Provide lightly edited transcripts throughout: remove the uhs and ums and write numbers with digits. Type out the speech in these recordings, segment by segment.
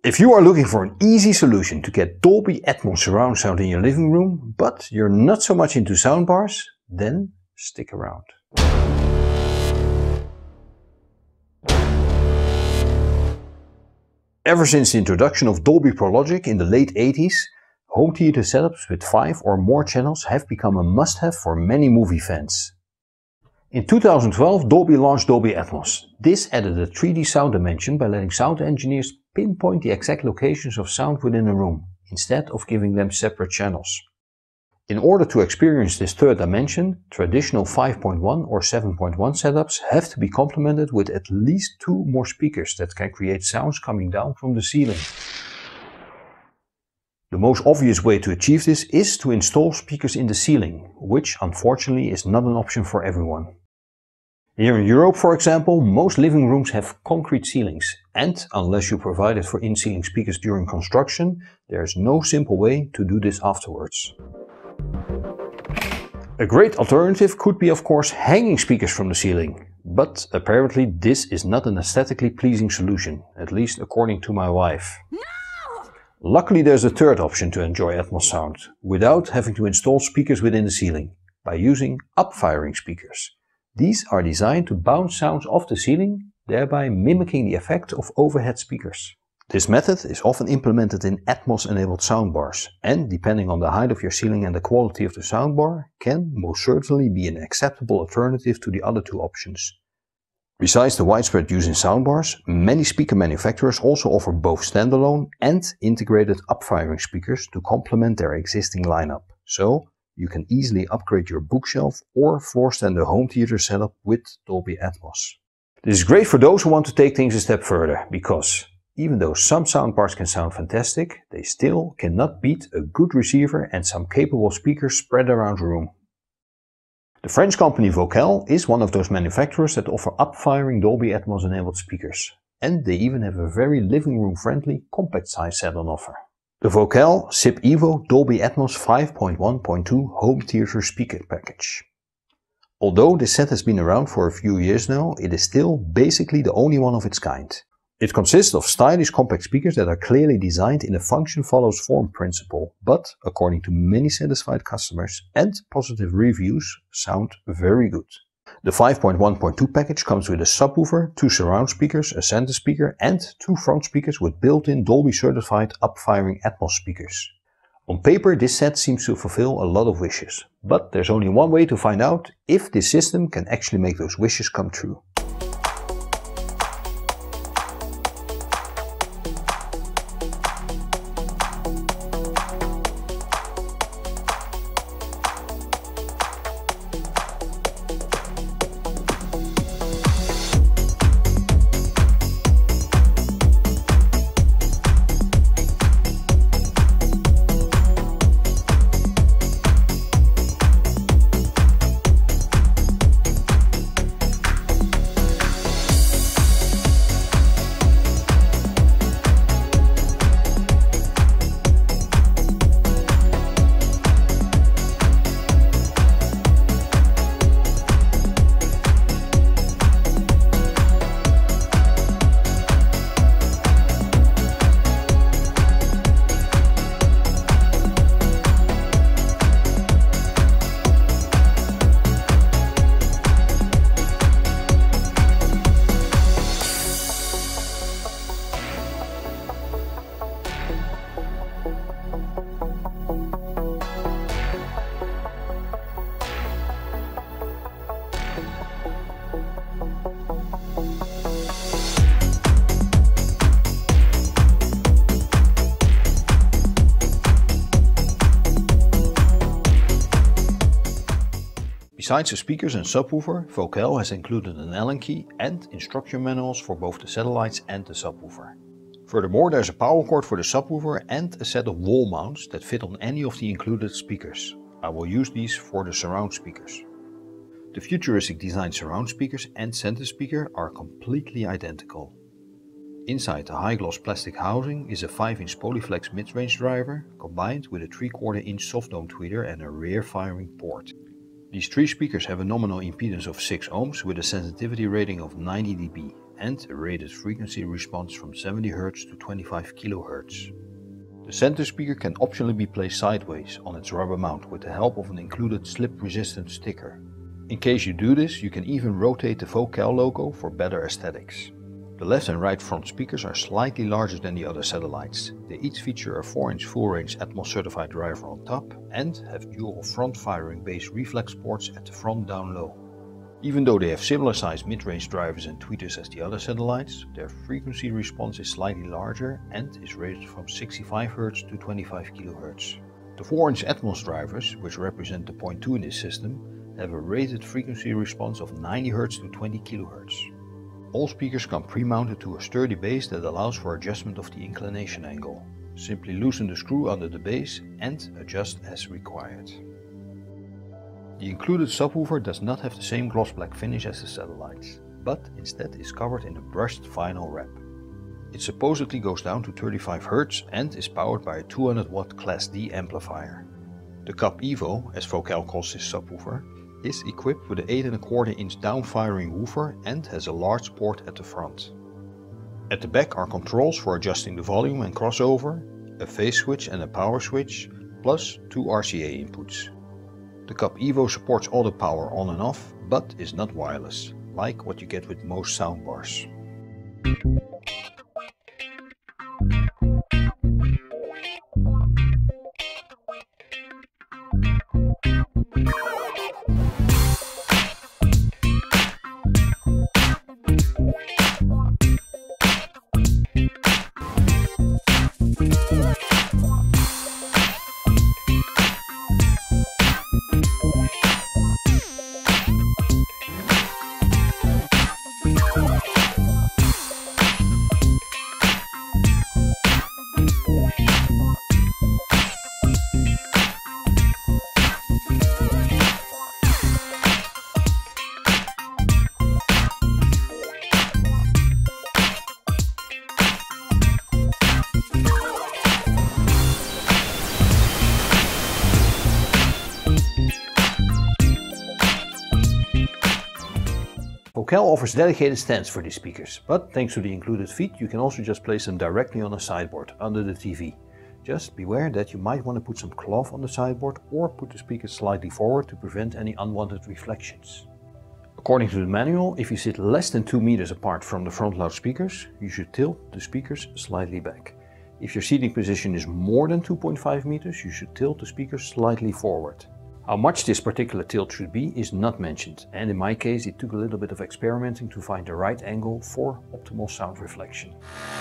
If you are looking for an easy solution to get Dolby Atmos surround sound in your living room, but you're not so much into soundbars, then stick around. Ever since the introduction of Dolby Pro Logic in the late 80s, home theater setups with 5 or more channels have become a must-have for many movie fans. In 2012, Dolby launched Dolby Atmos. This added a 3D sound dimension by letting sound engineers pinpoint the exact locations of sound within a room, instead of giving them separate channels. In order to experience this third dimension, traditional 5.1 or 7.1 setups have to be complemented with at least 2 more speakers that can create sounds coming down from the ceiling. The most obvious way to achieve this is to install speakers in the ceiling, which unfortunately is not an option for everyone. Here in Europe, for example, most living rooms have concrete ceilings, and unless you provided for in-ceiling speakers during construction, there is no simple way to do this afterwards. A great alternative could be, of course, hanging speakers from the ceiling, but apparently this is not an aesthetically pleasing solution, at least according to my wife. No! Luckily, there's a third option to enjoy Atmos sound, without having to install speakers within the ceiling, by using up-firing speakers. These are designed to bounce sounds off the ceiling, thereby mimicking the effect of overhead speakers. This method is often implemented in Atmos-enabled soundbars, and depending on the height of your ceiling and the quality of the soundbar, can most certainly be an acceptable alternative to the other 2 options. Besides the widespread use in soundbars, many speaker manufacturers also offer both standalone and integrated up-firing speakers to complement their existing lineup, so you can easily upgrade your bookshelf or floor stand a home theater setup with Dolby Atmos. This is great for those who want to take things a step further, because even though some soundbars can sound fantastic, they still cannot beat a good receiver and some capable speakers spread around the room. The French company Vocal is one of those manufacturers that offer up-firing Dolby Atmos enabled speakers, and they even have a very living room friendly compact size set on offer. The Vocal SIP Evo Dolby Atmos 5.1.2 Home Theater Speaker Package. Although this set has been around for a few years now, it is still basically the only one of its kind. It consists of stylish compact speakers that are clearly designed in a function follows form principle, but according to many satisfied customers and positive reviews, sound very good. The 5.1.2 package comes with a subwoofer, 2 surround speakers, a center speaker and 2 front speakers with built-in Dolby certified up-firing Atmos speakers. On paper, this set seems to fulfill a lot of wishes, but there's only one way to find out if this system can actually make those wishes come true. Besides the speakers and subwoofer, Vocal has included an Allen key and instruction manuals for both the satellites and the subwoofer. Furthermore, there's a power cord for the subwoofer and a set of wall mounts that fit on any of the included speakers. I will use these for the surround speakers. The futuristic design surround speakers and center speaker are completely identical. Inside the high-gloss plastic housing is a 5-inch Polyflex mid-range driver combined with a 3/4 inch soft dome tweeter and a rear firing port. These 3 speakers have a nominal impedance of 6 ohms with a sensitivity rating of 90 dB. and a rated frequency response from 70 Hz to 25 kHz. The center speaker can optionally be placed sideways on its rubber mount with the help of an included slip-resistant sticker. In case you do this, you can even rotate the Focal logo for better aesthetics. The left and right front speakers are slightly larger than the other satellites. They each feature a 4-inch full-range Atmos certified driver on top and have dual front-firing bass reflex ports at the front down low. Even though they have similar sized mid-range drivers and tweeters as the other satellites, their frequency response is slightly larger and is rated from 65 Hz to 25 kHz. The 4-inch Atmos drivers, which represent the point 2 in this system, have a rated frequency response of 90 Hz to 20 kHz. All speakers come pre-mounted to a sturdy base that allows for adjustment of the inclination angle. Simply loosen the screw under the base and adjust as required. The included subwoofer does not have the same gloss black finish as the satellites, but instead is covered in a brushed vinyl wrap. It supposedly goes down to 35 Hz and is powered by a 200 watt Class D amplifier. The Cub Evo, as Focal calls this subwoofer, is equipped with an 8¼ inch down-firing woofer and has a large port at the front. At the back are controls for adjusting the volume and crossover, a phase switch and a power switch, plus 2 RCA inputs. The Cub Evo supports auto power on and off, but is not wireless, like what you get with most soundbars. Focal offers dedicated stands for these speakers, but thanks to the included feet you can also just place them directly on a sideboard under the TV. Just beware that you might want to put some cloth on the sideboard or put the speakers slightly forward to prevent any unwanted reflections. According to the manual, if you sit less than 2 meters apart from the front loud speakers, you should tilt the speakers slightly back. If your seating position is more than 2.5 meters, you should tilt the speakers slightly forward. How much this particular tilt should be is not mentioned, and in my case it took a little bit of experimenting to find the right angle for optimal sound reflection.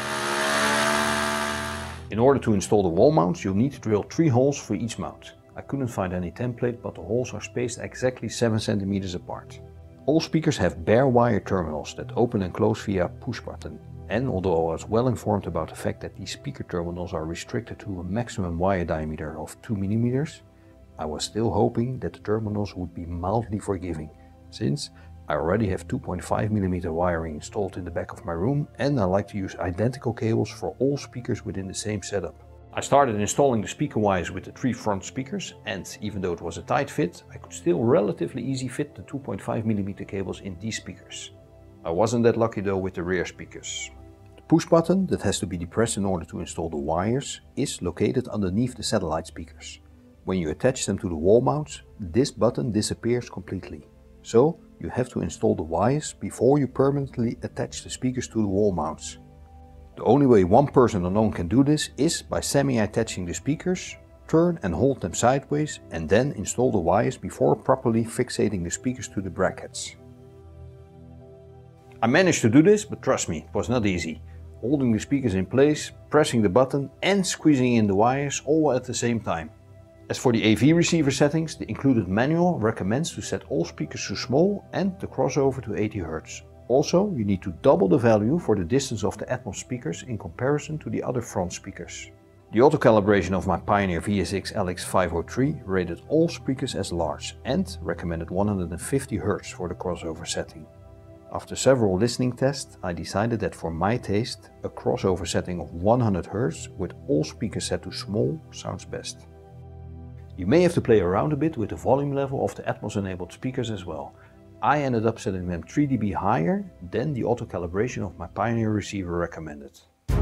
In order to install the wall mounts, you'll need to drill 3 holes for each mount. I couldn't find any template, but the holes are spaced exactly 7 centimeters apart. All speakers have bare wire terminals that open and close via push button. And although I was well informed about the fact that these speaker terminals are restricted to a maximum wire diameter of 2 mm, I was still hoping that the terminals would be mildly forgiving, since I already have 2.5 mm wiring installed in the back of my room and I like to use identical cables for all speakers within the same setup. I started installing the speaker wires with the 3 front speakers, and even though it was a tight fit, I could still relatively easy fit the 2.5 mm cables in these speakers. I wasn't that lucky though with the rear speakers. The push button that has to be depressed in order to install the wires is located underneath the satellite speakers. When you attach them to the wall mounts, this button disappears completely. So you have to install the wires before you permanently attach the speakers to the wall mounts. The only way one person alone can do this is by semi-attaching the speakers, turn and hold them sideways, and then install the wires before properly fixating the speakers to the brackets. I managed to do this, but trust me, it was not easy. Holding the speakers in place, pressing the button and squeezing in the wires all at the same time. As for the AV receiver settings, the included manual recommends to set all speakers to small and the crossover to 80 Hz. Also, you need to double the value for the distance of the Atmos speakers in comparison to the other front speakers. The auto calibration of my Pioneer VSX LX503 rated all speakers as large and recommended 150 Hz for the crossover setting. After several listening tests, I decided that for my taste, a crossover setting of 100 Hz with all speakers set to small sounds best. You may have to play around a bit with the volume level of the Atmos enabled speakers as well. I ended up setting them 3 dB higher than the auto calibration of my Pioneer receiver recommended.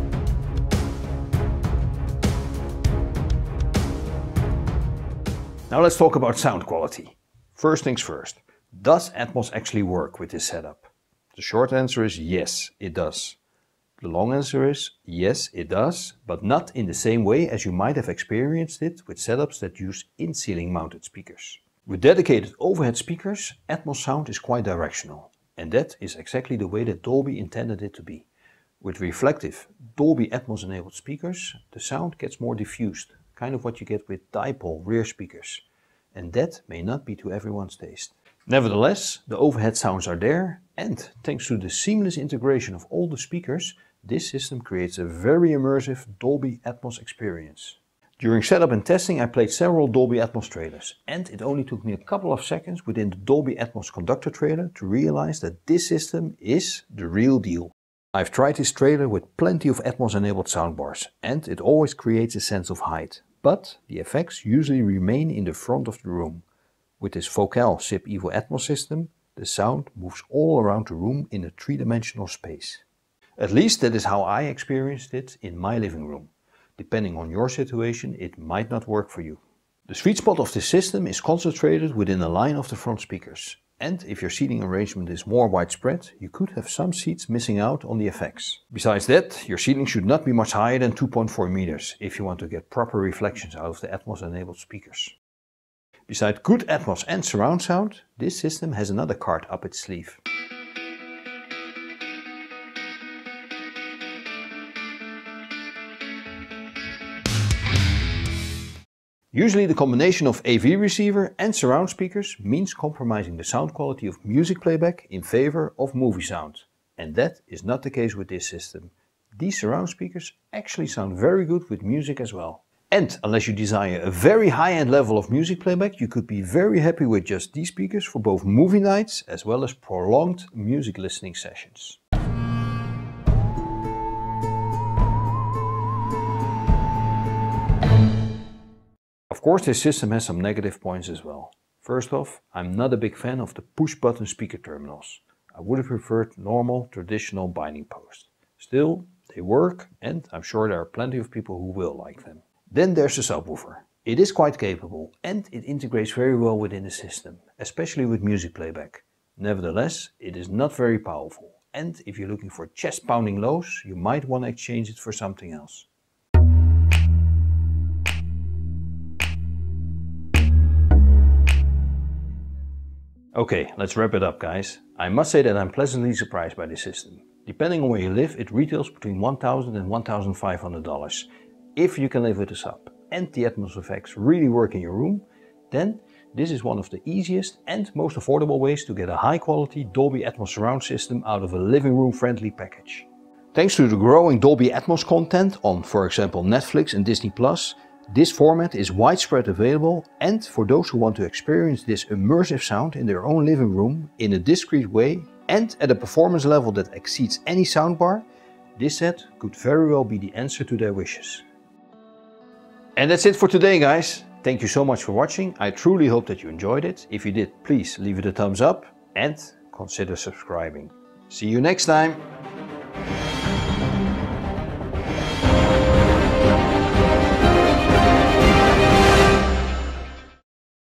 Now let's talk about sound quality. First things first, does Atmos actually work with this setup? The short answer is yes, it does. The long answer is yes, it does, but not in the same way as you might have experienced it with setups that use in-ceiling mounted speakers. With dedicated overhead speakers, Atmos sound is quite directional, and that is exactly the way that Dolby intended it to be. With reflective Dolby Atmos enabled speakers, the sound gets more diffused, kind of what you get with dipole rear speakers, and that may not be to everyone's taste. Nevertheless, the overhead sounds are there, and thanks to the seamless integration of all the speakers, this system creates a very immersive Dolby Atmos experience. During setup and testing I played several Dolby Atmos trailers, and it only took me a couple of seconds within the Dolby Atmos conductor trailer to realize that this system is the real deal. I've tried this trailer with plenty of Atmos enabled soundbars, and it always creates a sense of height. But the effects usually remain in the front of the room. With this Vocal SIP Evo Atmos system, the sound moves all around the room in a three-dimensional space. At least that is how I experienced it in my living room. Depending on your situation, it might not work for you. The sweet spot of this system is concentrated within a line of the front speakers. And if your seating arrangement is more widespread, you could have some seats missing out on the effects. Besides that, your seating should not be much higher than 2.4 meters if you want to get proper reflections out of the Atmos enabled speakers. Besides good Atmos and surround sound, this system has another card up its sleeve. Usually the combination of AV receiver and surround speakers means compromising the sound quality of music playback in favor of movie sound. And that is not the case with this system. These surround speakers actually sound very good with music as well. And unless you desire a very high-end level of music playback, you could be very happy with just these speakers for both movie nights as well as prolonged music listening sessions. Of course, this system has some negative points as well. First off, I'm not a big fan of the push-button speaker terminals. I would have preferred normal, traditional binding posts. Still, they work, and I'm sure there are plenty of people who will like them. Then there's the subwoofer. It is quite capable, and it integrates very well within the system, especially with music playback. Nevertheless, it is not very powerful, and if you're looking for chest-pounding lows, you might want to exchange it for something else. Okay, let's wrap it up, guys. I must say that I'm pleasantly surprised by this system. Depending on where you live, it retails between $1,000 and $1,500. If you can live with the sub and the Atmos effects really work in your room, then this is one of the easiest and most affordable ways to get a high quality Dolby Atmos surround system out of a living room friendly package. Thanks to the growing Dolby Atmos content on, for example, Netflix and Disney+, this format is widespread available, and for those who want to experience this immersive sound in their own living room in a discreet way and at a performance level that exceeds any soundbar, this set could very well be the answer to their wishes. And that's it for today, guys. Thank you so much for watching. I truly hope that you enjoyed it. If you did, please leave it a thumbs up and consider subscribing. See you next time.